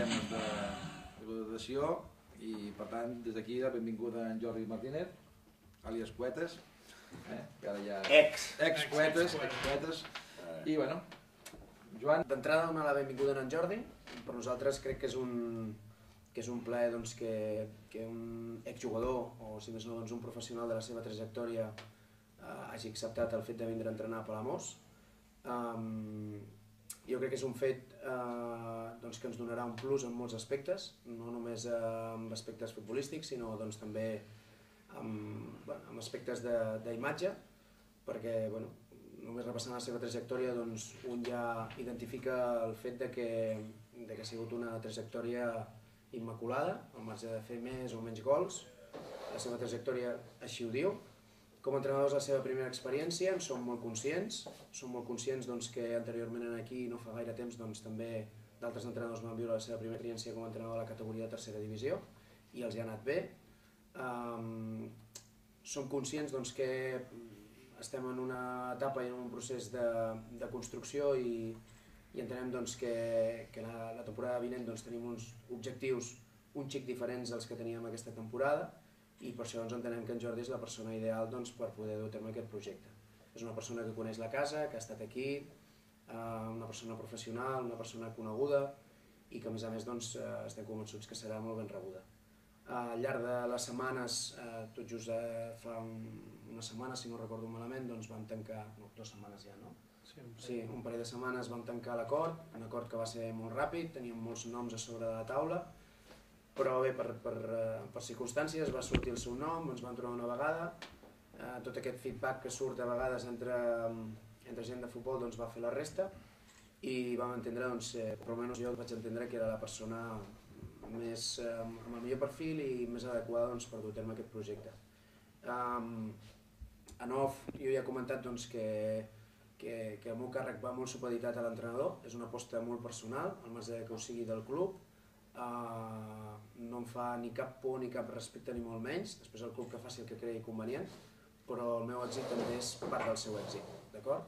temes de valoració i per tant des d'aquí la benvinguda a en Jordi Martínez, àlies Poetes, que ara ja... Ex-Poetes. I bueno, Joan... D'entrada donar la benvinguda a en Jordi. Per nosaltres crec que és un plaer que un exjugador o si més no un professional de la seva trajectòria hagi acceptat el fet de vindre a entrenar a Palamós. Jo crec que és un fet que ens donarà un plus en molts aspectes, no només en aspectes futbolístics, sinó també en aspectes d'imatge, perquè només repassant la seva trajectòria un ja identifica el fet que ha sigut una trajectòria immaculada, al marge de fer més o menys gols. La seva trajectòria així ho diu. Com a entrenadors, la seva primera experiència, en som molt conscients. Som molt conscients que anteriorment aquí, no fa gaire temps, també d'altres entrenadors van viure la seva primera experiència com a entrenador de la categoria de tercera divisió i els hi ha anat bé. Som conscients que estem en una etapa i en un procés de construcció i entenem que la temporada vinent tenim uns objectius un xic diferents dels que teníem aquesta temporada i per això entenem que en Jordi és la persona ideal per poder dur a terme aquest projecte. És una persona que coneix la casa, que ha estat aquí, una persona professional, una persona coneguda i que a més estem convençuts que serà molt ben rebuda. Al llarg de les setmanes, tot just fa una setmana, si no recordo malament, vam tancar... No, 2 setmanes ja, no? Sí, un parell de setmanes vam tancar l'acord, un acord que va ser molt ràpid, teníem molts noms a sobre de la taula, però bé, per circumstàncies va sortir el seu nom, ens vam trobar una vegada, tot aquest feedback que surt a vegades entre gent de futbol va fer la resta i vam entendre, per almenys jo vaig entendre que era la persona amb el millor perfil i més adequada per dur a terme aquest projecte. En off, jo ja he comentat que el meu càrrec va molt supeditat a l'entrenador, és una aposta molt personal, al marge que ho sigui del club, no em fa ni cap por ni cap respecte ni molt menys, després el club que faci el que cregui convenient, però el meu èxit també és part del seu èxit, d'acord?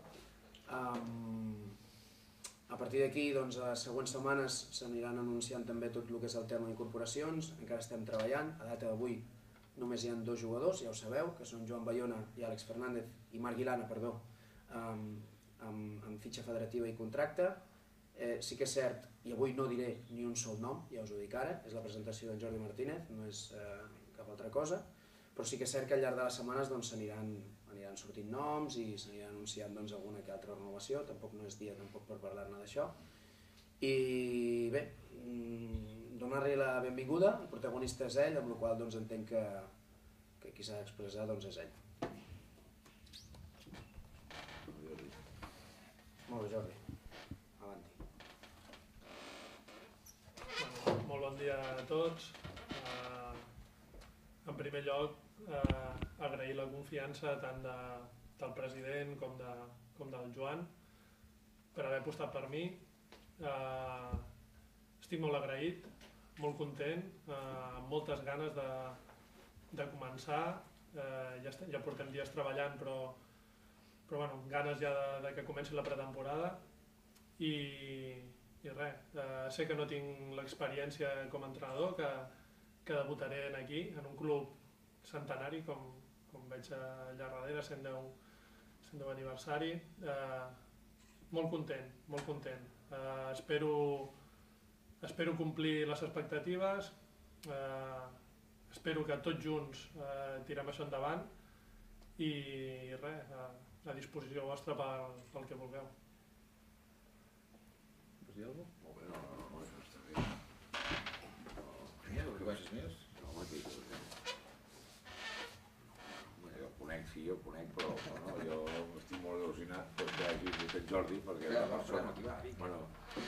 A partir d'aquí, a les següents setmanes s'aniran anunciant també tot el que és el tema d'incorporacions, encara estem treballant, a data d'avui només hi ha 2 jugadors, ja ho sabeu, que són Joan Bayona i Àlex Fernández, i Marc Guilana, perdó, amb fitxa federativa i contracte. Sí que és cert, i avui no diré ni un sol nom, ja us ho dic ara, és la presentació d'en Jordi Martínez, no és cap altra cosa, però sí que és cert que al llarg de les setmanes s'aniran sortint noms i s'aniran anunciant alguna que altra renovació, tampoc no és dia per parlar-ne d'això. I bé, donar-li la benvinguda, el protagonista és ell, amb la qual cosa entenc que qui s'ha d'expressar és ell. Molt bé, Jordi. Molt bon dia a tots. En primer lloc, agrair la confiança tant del president com del Joan per haver apostat per mi. Estic molt agraït, molt content, amb moltes ganes de començar. Ja portem dies treballant, però ganes ja que comenci la pretemporada. I res, sé que no tinc l'experiència com a entrenador, que debutaré aquí, en un club centenari, com veig allà darrere, 110 aniversari. Molt content, molt content. Espero complir les expectatives, espero que tots junts tirem això endavant i res, a disposició vostra pel que vulgueu. Vols dir alguna cosa? Molt bé, no, això està bé. Mira, que baixes més? No, home, que jo el conec, però jo estic molt il·lusionat perquè hagi dit en Jordi, perquè és una persona...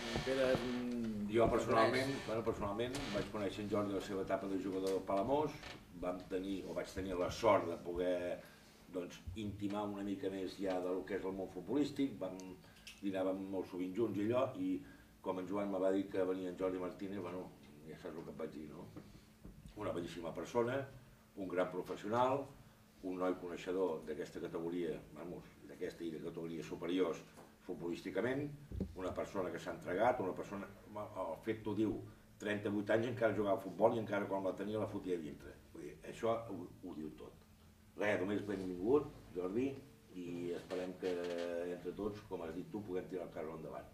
Jo personalment vaig conèixer en Jordi a la seva etapa de jugador del Palamós, vaig tenir la sort de poder intimar una mica més ja del que és el món futbolístic, dinàvem molt sovint junts i allò, i com en Joan me va dir que venia en Jordi Martínez, ja saps el que et vaig dir, no? Una bellíssima persona, un gran professional, un noi coneixedor d'aquesta categoria, d'aquesta i de categories superiors futbolísticament, una persona que s'ha entregat, una persona, el fet t'ho diu, 38 anys encara jugava a futbol i encara quan la tenia la fotia dintre. Vull dir, això ho diu tot. Res, només benvingut, Jordi, i esperem que entre tots, com has dit tu, puguem tirar el carro endavant.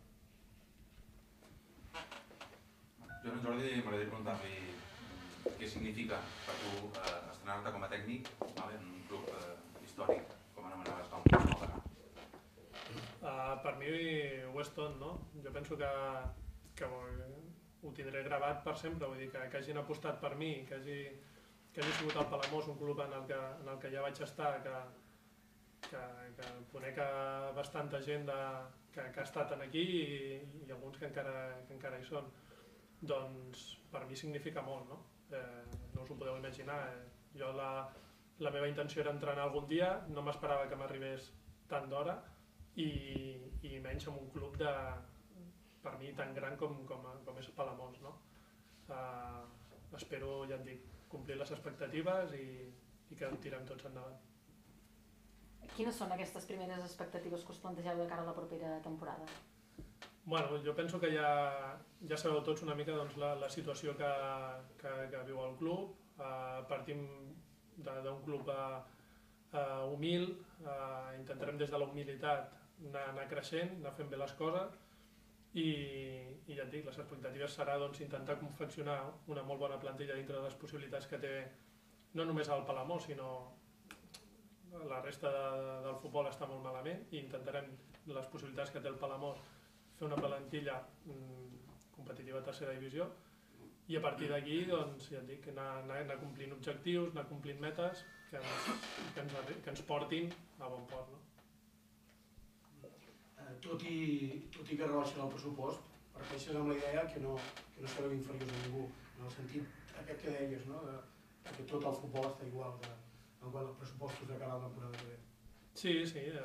Jo a en Jordi m'agradaria preguntar-li què significa per tu estrenar-te com a tècnic en un club històric, com anomenaves fa un temps al Bagà. Per mi ho és tot, no? Jo penso que ho tindré gravat per sempre, vull dir que hagin apostat per mi, que hagi sigut el Palamós, un club en el que ja vaig estar, que conec bastanta gent que ha estat aquí i alguns que encara hi són. Doncs per mi significa molt, no? No us ho podeu imaginar. Jo la meva intenció era entrenar algun dia, no m'esperava que m'arribés tant d'hora i menys en un club per mi tan gran com és Palamós, no? Espero, ja et dic, complir les expectatives i que ho tirem tots endavant. Quines són aquestes primeres expectatives que us plantegeu de cara a la propera temporada? Bueno, jo penso que ja sabeu tots una mica doncs, la situació que viu el club. Partim d'un club humil, intentarem des de la humilitat anar creixent, anar fent bé les coses i ja et dic, les expectatives serà doncs, intentar confeccionar una molt bona plantilla dintre de les possibilitats que té no només el Palamós, sinó la resta del futbol està molt malament i intentarem les possibilitats que té el Palamós fer una plantilla competitiva a tercera divisió i a partir d'aquí doncs, ja et dic, anar complint objectius, anar complint metes que ens portin a bon port. No? Tot i que rebaixen el pressupost, parteixes amb la idea que no sereu inferiors a ningú, en el sentit aquest que deies, no? Que tot el futbol està igual en quant als pressupostos de cara a la temporada que ve. Sí,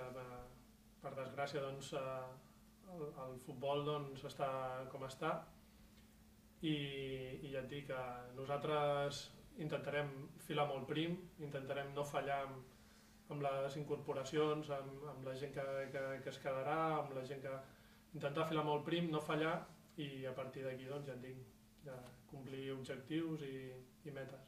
per desgràcia doncs, el futbol doncs, està com està i ja et dic que nosaltres intentarem filar molt prim, intentarem no fallar amb les incorporacions, amb la gent que es quedarà, amb la gent que... Intentar filar molt prim, no fallar i a partir d'aquí doncs, ja et dic, complir objectius i metes.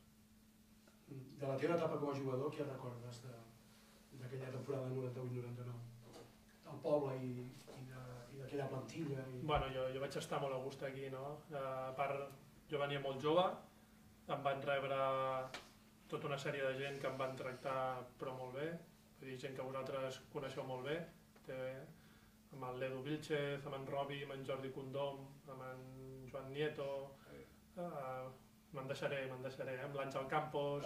De la teva etapa com a jugador, què recordes d'aquella temporada 98-99? Del poble i d'aquella plantilla? Bueno, jo vaig estar molt a gust aquí, no? A part, jo venia molt jove, em van rebre tota una sèrie de gent que em van tractar però molt bé, vull dir, gent que vosaltres coneixeu molt bé, amb el Ledo Vilchez, amb en Robi, amb en Jordi Condom, amb en Joan Nieto, me'n deixaré, amb l'Àngel Campos,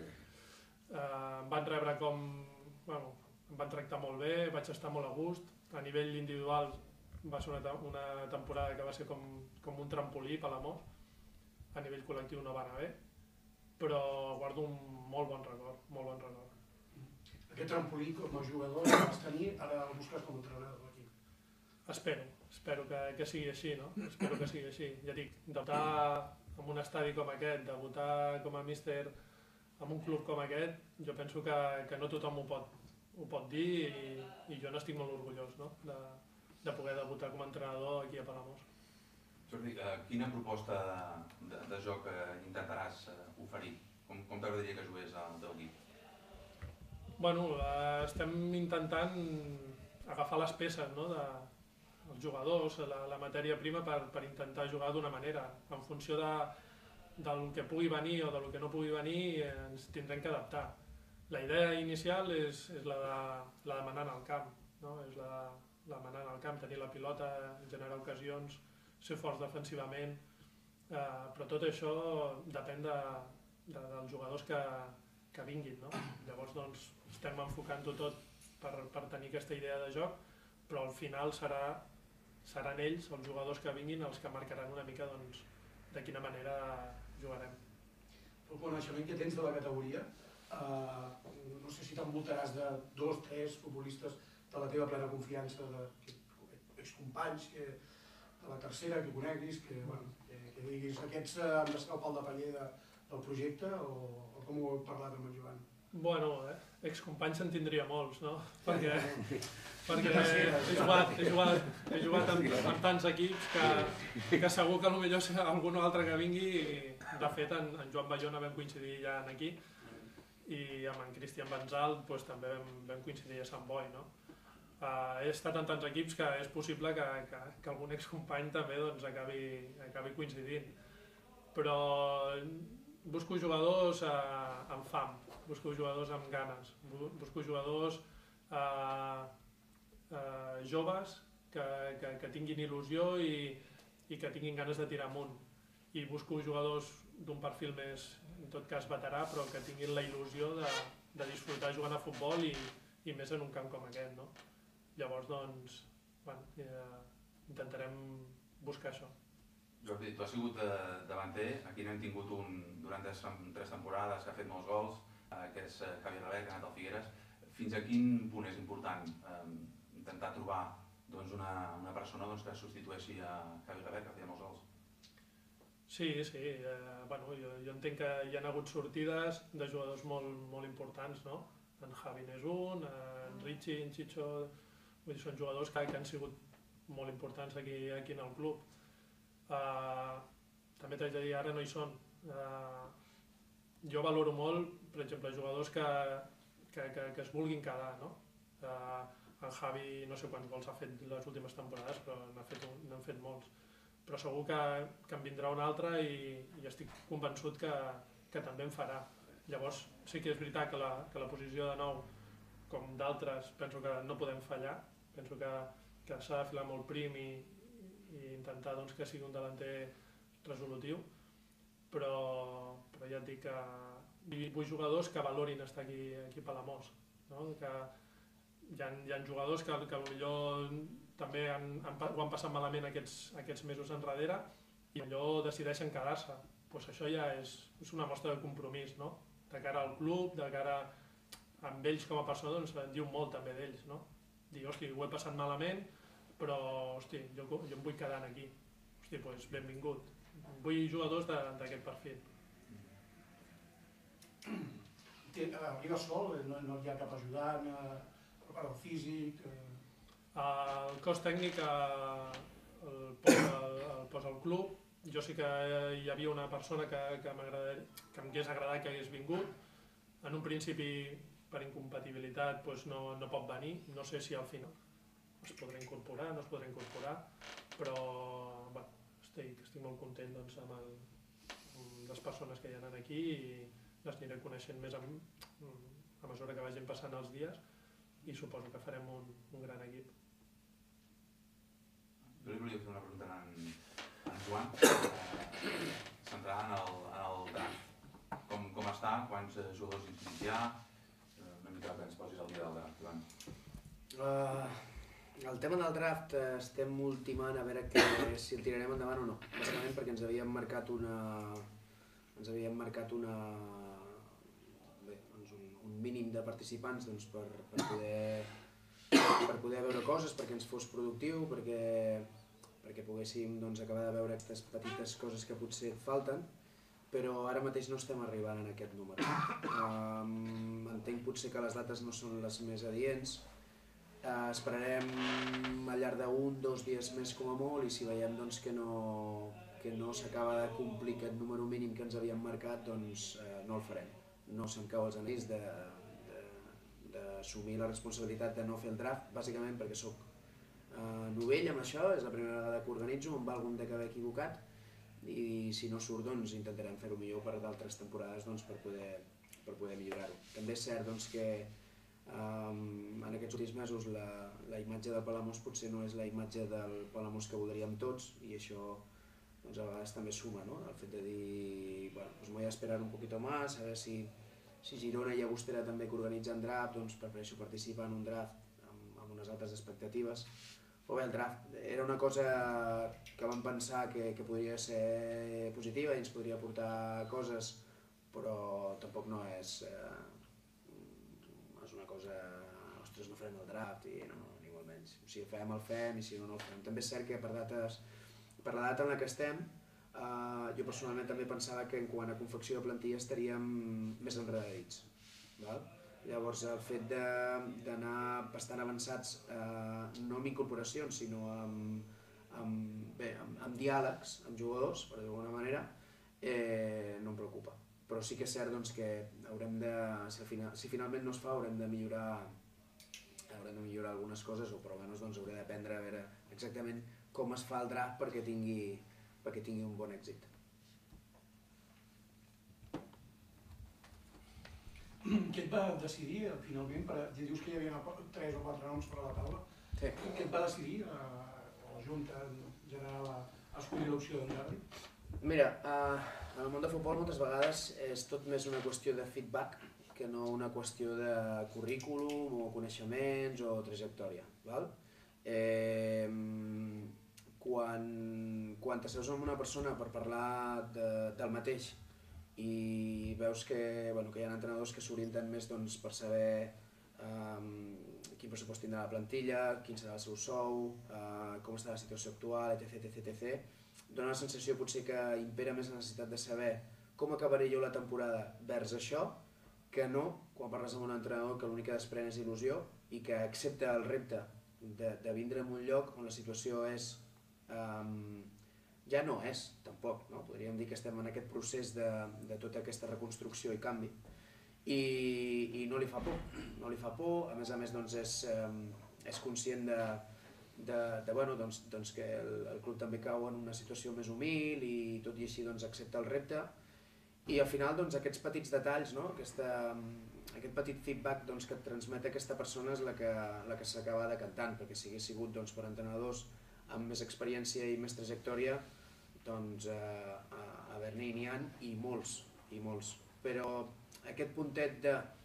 em van rebre com... Bueno, em van tractar molt bé, vaig estar molt a gust, a nivell individual va ser una temporada que va ser com un trampolí per l'amor, a nivell col·lectiu no va anar bé, però guardo un molt bon record. Aquest trampolí com a jugador que vas tenir, ara el busques com a entrenador de l'equip. Espero que sigui així, no? Espero que sigui així. Ja dic, debutar en un estadi com aquest, debutar com a míster en un club com aquest, jo penso que no tothom ho pot dir i jo n'estic molt orgullós, no? De poder debutar com a entrenador aquí a Palamós. Jordi, quina proposta de joc intentaràs oferir? Com t'agradaria que jugués el teu equip? Bueno, estem intentant agafar les peces, no? Els jugadors, la matèria prima per intentar jugar d'una manera. En funció del que pugui venir o del que no pugui venir ens tindrem que adaptar. La idea inicial és la de manar al camp, no? És la manar al camp, tenir la pilota, generar ocasions, ser forts defensivament, però tot això depèn dels jugadors que vinguin, no? Llavors doncs, estem enfocant-ho tot per tenir aquesta idea de joc, però al final seran ells, els jugadors que vinguin, els que marcaran una mica doncs, de quina manera jugarem. El coneixement que tens de la categoria, no sé si t'envoltaràs de 2 o 3 futbolistes de la teva plena confiança, excompanys de la tercera que coneguis, que diguis aquests han d'estar al pal de paller del projecte o com ho heu parlat amb en Joan? Bueno, excompanys se'n tindria molts, no? Perquè he jugat amb tants equips que segur que potser algun altre que vingui, de fet en Joan Bayona vam coincidir ja aquí i amb en Cristian Benzal també vam coincidir a Sant Boi, no? He estat en tants equips que és possible que algun excompany també acabi coincidint, però busco jugadors amb fam, busco jugadors amb ganes, busco jugadors joves que tinguin il·lusió i que tinguin ganes de tirar amunt, i busco jugadors d'un perfil més, en tot cas veterà, però que tinguin la il·lusió de disfrutar jugant a futbol i més en un camp com aquest, no? Llavors, doncs, intentarem buscar això. Jordi, tu has sigut davanter, aquí n'hem tingut un durant 3 temporades que ha fet molts gols, que és Javi Rabel, que ha anat al Figueres. Fins a quin punt és important intentar trobar una persona que substitueixi a Javi Rabel, que feia molts gols? Sí, jo entenc que hi ha hagut sortides de jugadors molt importants, no? En Javi n'és un, en Richie, en Chicho, vull dir, són jugadors que han sigut molt importants aquí en el club. També t'haig de dir, ara no hi són. Jo valoro molt, per exemple, jugadors que es vulguin quedar, no? En Javi no sé quants gols ha fet les últimes temporades, però n'han fet molts. Però segur que en vindrà un altre i estic convençut que també en farà. Llavors sí que és veritat que la posició de nou, com d'altres, penso que no podem fallar, penso que s'ha de filar molt prim i intentar que sigui un delanter resolutiu, però ja et dic que vull jugadors que valorin estar aquí a Palamós, no? Que hi ha jugadors que potser també ho han passat malament aquests mesos enrere i potser decideixen quedar-se. Pues això ja és una mostra de compromís, no? De cara al club, de cara amb ells com a persona, doncs diu molt també d'ells, no? Dir, hosti, ho he passat malament, però hosti, jo em vull quedar aquí. Hosti, doncs benvingut. Vull jugadors d'aquest perfil. A Lliga Sol no hi ha cap ajudant, per part del físic... El cos tècnic el posa el club. Jo sí que hi havia una persona que m'hagués agradat que hagués vingut. En un principi, per incompatibilitat, no pot venir. No sé si al final es podrà incorporar, no es podrà incorporar, però estic molt content amb les persones que hi ha aquí i les aniré coneixent més a mesura que vagin passant els dies i suposo que farem un gran equip. Jo li volia fer una pregunta a en Joan, centrada en el draft. Com està? Quants jugadors inscrits hi ha? Una mica que ens posis al dia del draft, Joan. El tema del draft estem ultimant a veure si el tirarem endavant o no. Bàsicament perquè ens havíem marcat un mínim de participants per poder veure coses, perquè ens fos productiu, perquè poguéssim acabar de veure aquestes petites coses que potser et falten, però ara mateix no estem arribant en aquest número. Entenc potser que les dates no són les més adients. Esperarem al llarg d'1 o 2 dies més com a molt i si veiem que no s'acaba de complir aquest número mínim que ens havíem marcat, doncs no el farem. No se'm cau els anells d'assumir la responsabilitat de no fer el draft, bàsicament perquè soc novell amb això, és la primera vegada que organitzo, em va algun de haver equivocat i si no surt doncs intentarem fer-ho millor per d'altres temporades per poder millorar-ho. També és cert que en aquests últims mesos la imatge del Palamós potser no és la imatge del Palamós que voldríem tots i això a vegades també suma, no? El fet de dir, voy a esperar un poquito más, a ver si Girona i Llagostera també que organitzen draft, doncs prefereixo participar en un draft amb unes altres expectatives. O bé el draft era una cosa que vam pensar que podria ser positiva i ens podria portar coses, però tampoc no és una cosa, ostres, no farem el draft i no, ni molt menys. Si el fem, el fem i si no, no el fem. També és cert que per la data en la que estem, jo personalment també pensava que en quant a confecció de plantilla estaríem més enredadits. Llavors el fet d'anar bastant avançats, no amb incorporacions, sinó amb diàlegs amb jugadors, per d'alguna manera, no em preocupa. Però sí que és cert que haurem de, si finalment no es fa, haurem de millorar algunes coses, o per almenys hauré d'aprendre a veure exactament com es fa el draft perquè tingui un bon èxit. Què et va decidir, finalment, dius que hi havia 3 o 4 noms per a la taula, què et va decidir a la Junta General a escollir l'opció d'en Jordi? Mira, en el món de futbol moltes vegades és tot més una qüestió de feedback que no una qüestió de currículum o coneixements o trajectòria. Quan t'asseus amb una persona per parlar del mateix i veus que hi ha entrenadors que s'orienten més per saber quin pressupost tindrà la plantilla, quin serà el seu sou, com està la situació actual, etc. Dóna la sensació potser que impera més la necessitat de saber com acabaré jo la temporada vers això, que no quan parles amb un entrenador que l'únic que desprèn és il·lusió i que accepta el repte de vindre en un lloc on la situació és... ja no és, tampoc, podríem dir que estem en aquest procés de tota aquesta reconstrucció i canvi i no li fa por, a més és conscient que el club també cau en una situació més humil i tot i així accepta el repte i al final aquests petits detalls, aquest petit feedback que et transmet aquesta persona és la que s'acaba decantant, perquè si hagués sigut per entrenadors amb més experiència i més trajectòria, a Berlín n'hi ha i molts, però aquest puntet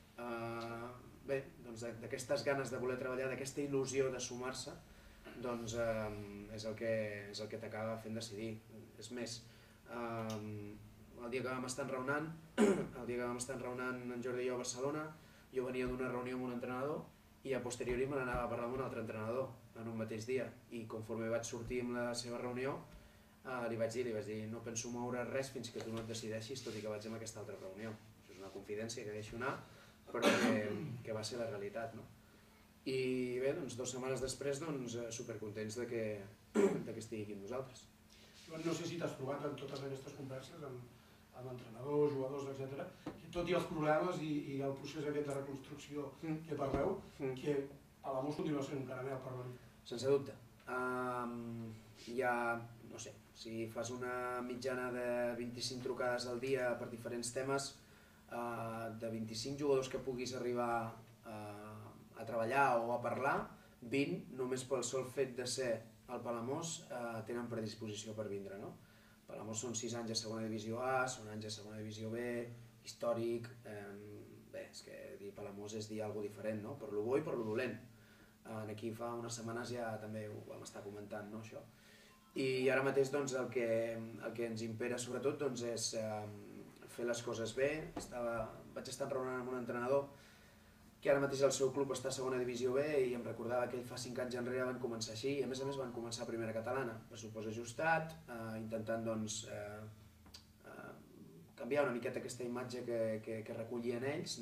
d'aquestes ganes de voler treballar, d'aquesta il·lusió de sumar-se, és el que t'acaba fent decidir. És més, el dia que vam estar enraonant en Jordi i jo a Barcelona, jo venia d'una reunió amb un entrenador i a posteriori me n'anava a parlar amb un altre entrenador en un mateix dia i conforme vaig sortir amb la seva reunió li vaig dir no penso moure res fins que tu no et decideixis, tot i que vaig amb aquesta altra reunió. Això és una confidència que deixo anar però que va ser la realitat. I bé, 2 setmanes després supercontents que estigui aquí amb nosaltres. No sé si t'has trobat en totes aquestes converses amb entrenadors, jugadors, etc. Tot i els problemes i el procés aquest de reconstrucció que parleu, que a la Palamós continua sent un caramel per venir. Sense dubte. Hi ha, no sé, si fas una mitjana de 25 trucades al dia per diferents temes, de 25 jugadors que puguis arribar a treballar o a parlar, 20 només pel sol fet de ser al Palamós tenen predisposició per vindre. Palamós són 6 anys a segona divisió A, són anys a segona divisió B, històric, bé, és que dir Palamós és dir alguna cosa diferent, per lo bo i per lo dolent. Aquí fa unes setmanes ja també ho vam estar comentant, això. I ara mateix el que ens impera sobretot és fer les coses bé. Vaig estar enraonant amb un entrenador que ara mateix el seu club està a segona divisió B i em recordava que ell fa 5 anys enrere van començar així i a més van començar a primera catalana, pressupost ajustat, intentant canviar una miqueta aquesta imatge que recollien ells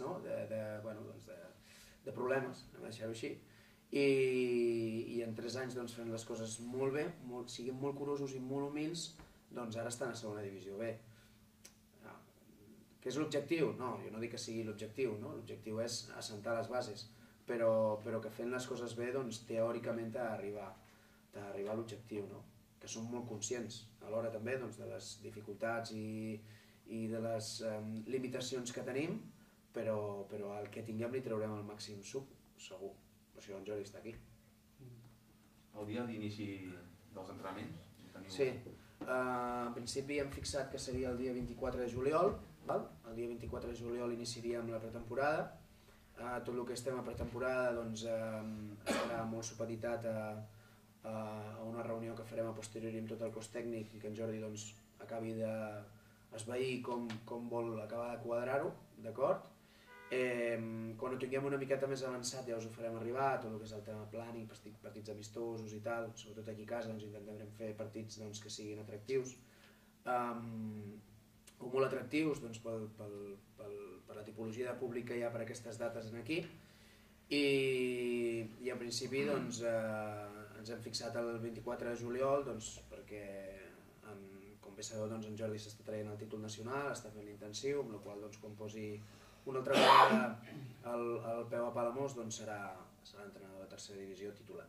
de problemes, anem a deixar-ho així, i en 3 anys fent les coses molt bé, siguin molt curosos i molt humils, ara estan a segona divisió B. Què és l'objectiu? No, jo no dic que sigui l'objectiu, l'objectiu és assentar les bases, però que fent les coses bé, teòricament t'ha d'arribar a l'objectiu, que som molt conscients alhora també de les dificultats i de les limitacions que tenim, però el que tinguem li traurem el màxim suc, segur. Per això en Jordi està aquí. El dia d'inici dels entrenaments? Sí, en principi hem fixat que seria el dia 24 de juliol. El dia 24 de juliol iniciaríem la pretemporada. Tot el que estem a pretemporada estarà molt supeditat a una reunió que farem a posteriori amb tot el cos tècnic i que en Jordi acabi d'esvair com vol acabar de quadrar-ho, d'acord? Quan ho tinguem una miqueta més avançat ja us ho farem arribar, tot el que és el tema planning, partits amistosos i tal, sobretot aquí a casa intentarem fer partits que siguin atractius o molt atractius per la tipologia de públic que hi ha per aquestes dates aquí, i en principi ens hem fixat el 24 de juliol perquè, com bé sabeu, en Jordi s'està traient el títol nacional, està fent l'intensiu, amb la qual quan posi una altra vegada el peu a Palamós serà entrenador de tercera divisió titulat.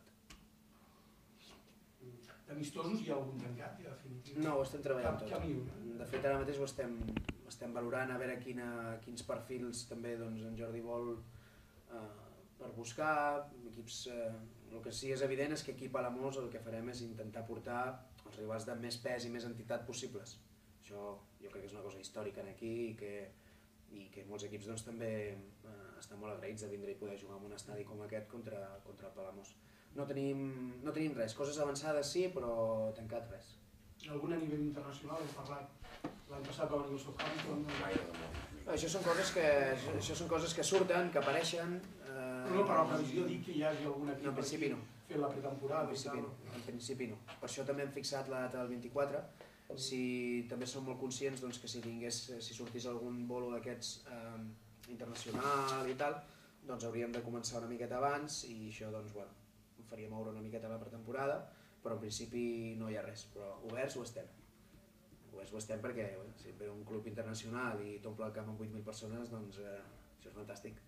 D'amistosos hi ha algun tancat, ja, definitiu? No, ho estem treballant tot. Cap ni un. De fet, ara mateix ho estem valorant, a veure quins perfils també en Jordi vol per buscar equips. El que sí és evident és que aquí a Palamós el que farem és intentar portar els rivals de més pes i més entitat possibles. Això jo crec que és una cosa històrica aquí i que molts equips també estan molt agraïts de vindre i poder jugar en un estadi com aquest contra el Palamós. No tenim res, coses avançades sí, però tancat res. Algun a nivell internacional hem parlat l'any passat va venir el Southampton. Això són coses que surten, que apareixen. No, però la previsió dic que hi hagi algun equip aquí fent la pretemporada. En principi no. Per això també hem fixat la data del 24. També som molt conscients que si sortís algun bolo d'aquests internacional i tal, hauríem de començar una miqueta abans i això em faria moure una miqueta la pretemporada, però en principi no hi ha res, però oberts ho estem. Oberts ho estem perquè si ve un club internacional i t'omple el camp amb 8.000 persones, això és fantàstic.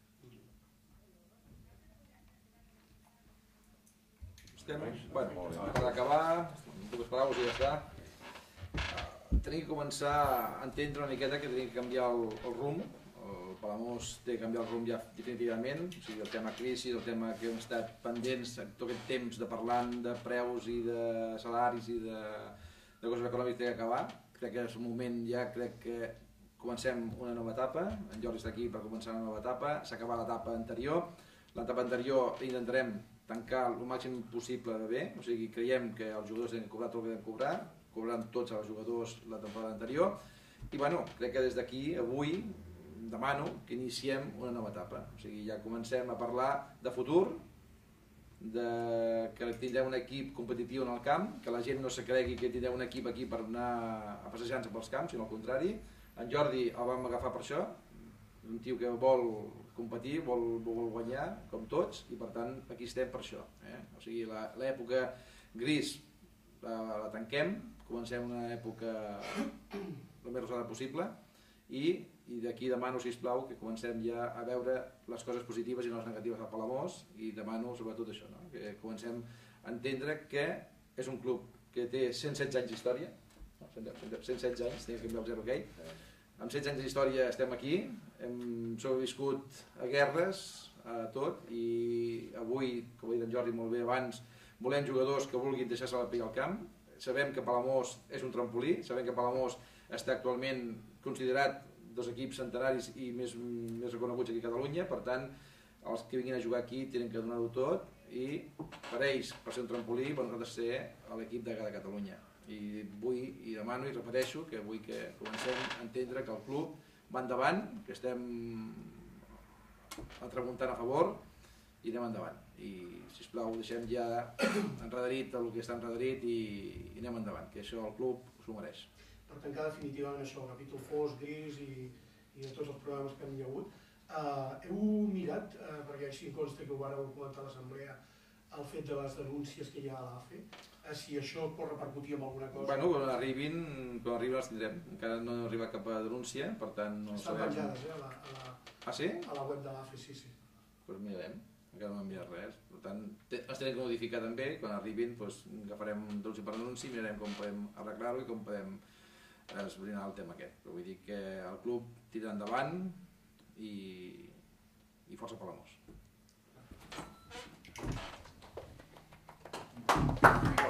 Per acabar, dues paraules i ja està. Tenim que començar a entendre una miqueta que tenim que canviar el rumb. El Palamós té que canviar el rumb ja definitivament, o sigui, el tema crisi, el tema que hem estat pendents tot aquest temps de parlant de preus i de salaris i de coses econòmiques té que acabar. Crec que és un moment ja, crec que comencem una nova etapa, en Jordi està aquí per començar una nova etapa, s'ha acabat l'etapa anterior, l'etapa anterior intentarem tancar el màxim possible de bé, o sigui, creiem que els jugadors tenen que cobrar tot el que tenen que cobrar, cobraran tots els jugadors la temporada anterior, i bueno, crec que des d'aquí, avui, demano que iniciem una nova etapa, o sigui, ja comencem a parlar de futur, que tindrem un equip competitiu en el camp, que la gent no se cregui que tindrem un equip aquí per anar a passejar-se pels camps, sinó al contrari. En Jordi el vam agafar per això, un tio que vol competir, vol guanyar, com tots, i per tant aquí estem per això. O sigui, l'època gris la tanquem, comencem una època el més rosada possible, i d'aquí demano, sisplau, que comencem ja a veure les coses positives i no les negatives al Palamós, i demano sobretot això, que comencem a entendre que és un club que té 116 anys d'història, 116 anys, tenim que canviar el 0 aquell, amb 16 anys d'història estem aquí, hem sobreviscut a guerres, a tot, i avui, com ha dit en Jordi molt bé abans, volem jugadors que vulguin deixar-se la pell al camp. Sabem que Palamós és un trampolí, sabem que Palamós està actualment considerat dels equips centenaris i més reconeguts aquí a Catalunya, per tant, els que vinguin a jugar aquí tenen que donar-ho tot, i per ells, per ser un trampolí, han de ser l'equip de Catalunya. I vull, i demano, i repeteixo, que vull que comencem a entendre que el club va endavant, que estem tramuntant a favor, i anem endavant. I, sisplau, deixem ja enrederit el que està enrederit i anem endavant, que això el club s'ho mereix. Per tancar definitivament això, el capítol fosc, gris i de tots els problemes que hi ha hagut, heu mirat, perquè així em consta que ho vareu comentar a l'assemblea, el fet de les denúncies que hi ha a l'AFE, si això pot repercutir en alguna cosa? Bueno, quan arribin les tindrem. Encara no ha arribat cap denúncia, per tant no sabem... Estan penjades, Ah, sí? A la web de l'AFE, sí. Doncs mirarem, encara no hem mirat res. Per tant, els tenim que modificar també, quan arribin agafarem denúncia per denúncia i mirarem com podem arreglar-ho i com podem esbrinar el tema aquest. Però vull dir que el club tira endavant i força Palamós.